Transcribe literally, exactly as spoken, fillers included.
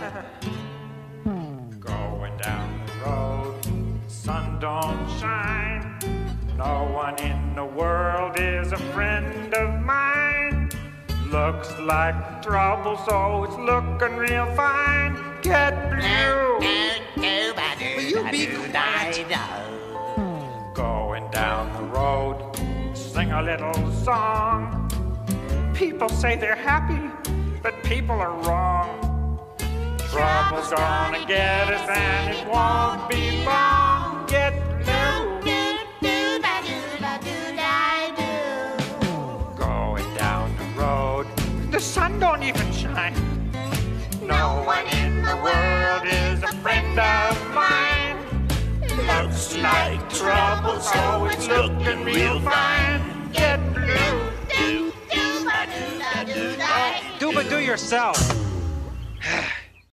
Going down the road, sun don't shine. No one in the world is a friend of mine. Looks like trouble, so it's looking real fine. Get blue. Will you be quiet? Going down the road, sing a little song. People say they're happy, but people are wrong. Trouble's gonna get us and it won't be long. Get blue. Going down the road, the sun don't even shine. No one in the world is a friend of mine. Looks like trouble, so it's looking real fine. Get blue. Dooba, do yourself.